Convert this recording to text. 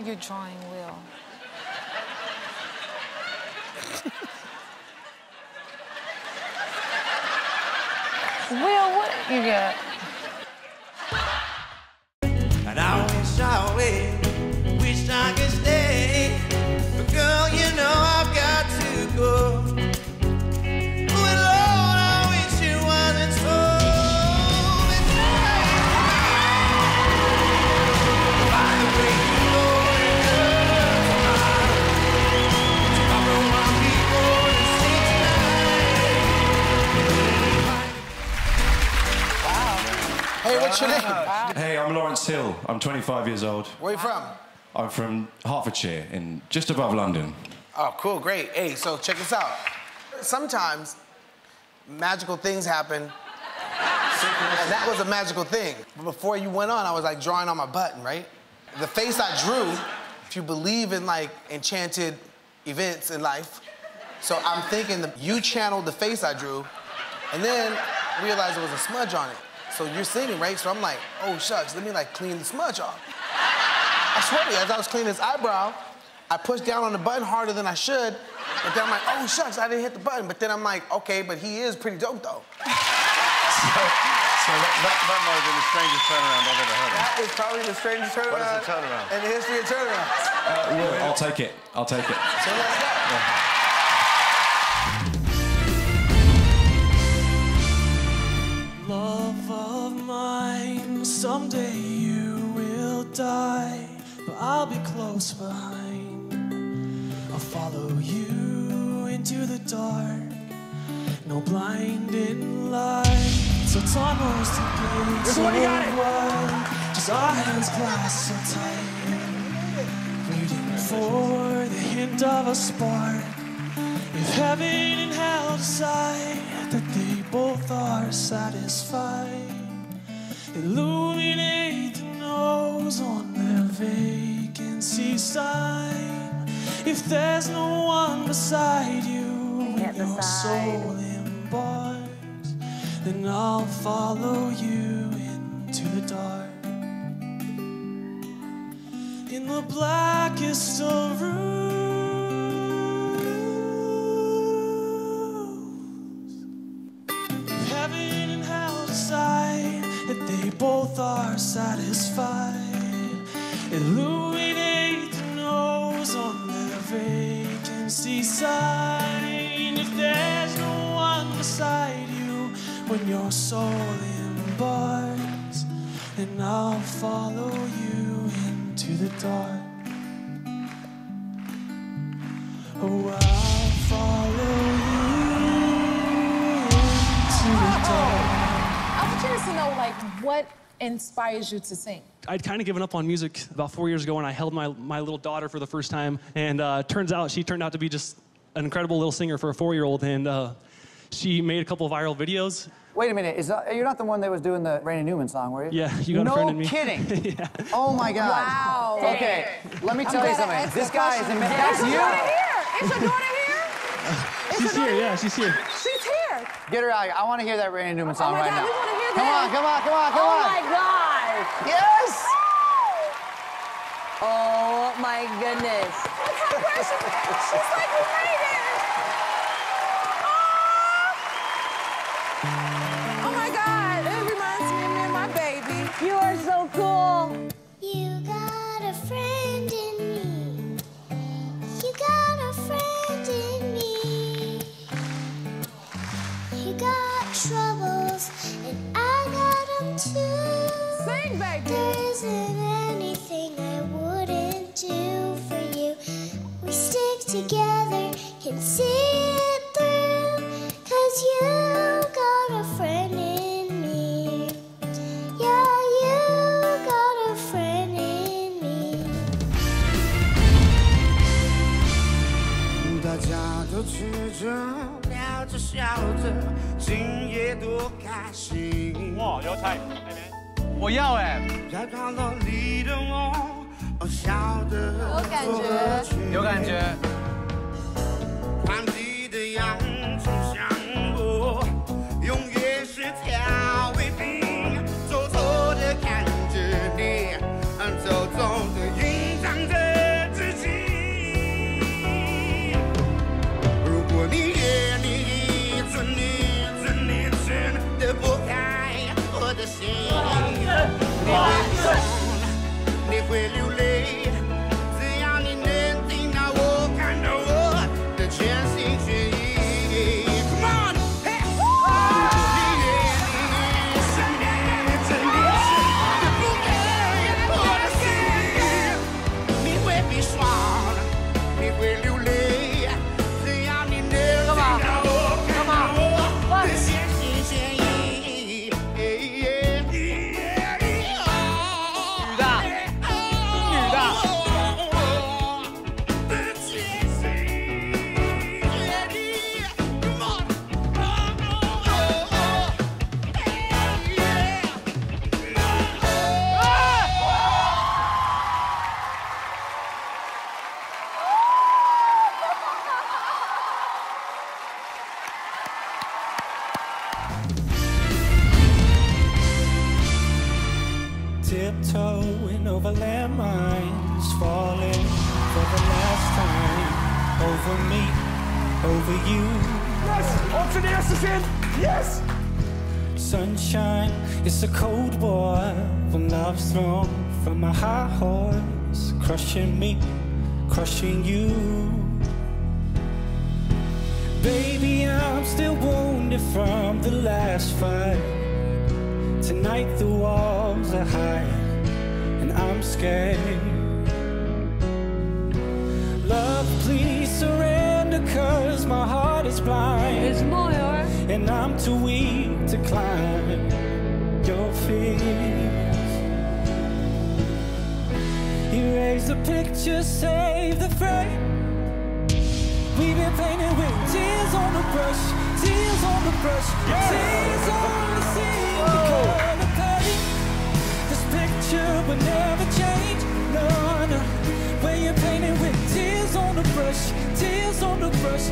you're drawing, Will. Will, what you got? And I wish I could stay. But girl, you know I've got to go. But Lord, I wish it wasn't so. By the way you know it does tomorrow I'll be going to see tonight. Wow. Hey, what's your name? Hey, I'm Lawrence Hill. I'm 25 years old. Where you from? I'm from Hertfordshire, just above London. Oh, cool, great. Hey, so check this out. Sometimes magical things happen, and that was a magical thing. But before you went on, I was like drawing on my button, right? The face I drew, if you believe in like enchanted events in life, so I'm thinking that you channeled the face I drew, and then realized there was a smudge on it. So you're singing, right? So I'm like, oh shucks, let me like clean the smudge off. I swear to you, as I was cleaning his eyebrow, I pushed down on the button harder than I should, but then I'm like, oh shucks, I didn't hit the button. But then I'm like, okay, but he is pretty dope though. So that might have been the strangest turnaround I've ever heard of. That is probably the strangest turnaround. What is the turnaround? In the history of turnarounds. Will, I'll take it. I'll take it. So let's go. Yeah. Love of mine, someday you will die, but I'll be close behind. I'll follow you into the dark, no blinding light. So tunnels to gates of wide, just our hands clasped so tight, waiting for the hint of a spark. If heaven and hell decide that they both are satisfied, illuminate the nose on their vacancy sign. If there's no one beside you when your soul embarks, then I'll follow you into the dark. In the blackest of rooms, heaven and hell decide that they both are satisfied. Illuminate the nose on their vacancy sign. If there's no one beside you when your soul embarks, then I'll follow you into the dark. Oh, I'll follow I'm curious to know, like, what inspires you to sing? I'd kind of given up on music about 4 years ago when I held my little daughter for the first time, and she turned out to be just an incredible little singer for a 4-year-old, and she made a couple of viral videos. Wait a minute, you're not the one that was doing the Randy Newman song, were you? Yeah, You Got a Friend in Me. No kidding. Yeah. Oh my God. Wow. Okay, let me tell you something. This guy is amazing. That's you. Is your daughter here? She's here, yeah, she's here. She's here. Get her out. I want to hear that Randy Newman song right now. We want to hear Come on, that. come on, come on, come Oh on. my God. Yes! Oh my goodness. Look how precious. She's like, we made it. Oh my God. It reminds me of me and my baby. You are so cool. You got a friend in me. You got a friend in me. You got troubles, and I got them too. Sing, baby. There isn't anything I wouldn't do for you. We stick together, can see it through. 'Cause you got a friend in me. Yeah, you got a friend in me. 大家都吃着，聊着笑着，今夜多开心。 哇，有菜，我要哎。 在角落里的我，笑得有感觉。 有感觉。顽皮的洋葱像我，永远是调味品，偷偷地看着你，偷偷地隐藏着。 over me, over you. Yes! On to the assassin! Yes! Sunshine, it's a cold war when love's thrown from a high horse, crushing me, crushing you. Baby, I'm still wounded from the last fight. Tonight the walls are high and I'm scared. Love, please surrender, 'cause my heart is blind. There's more. And I'm too weak to climb your fears. Erase the picture, save the frame. We've been painted with tears on the brush, tears on the brush, tears on the sea. The color paint. This picture will never change. No, no. When you're painted with tears on the brush, tears on the brush,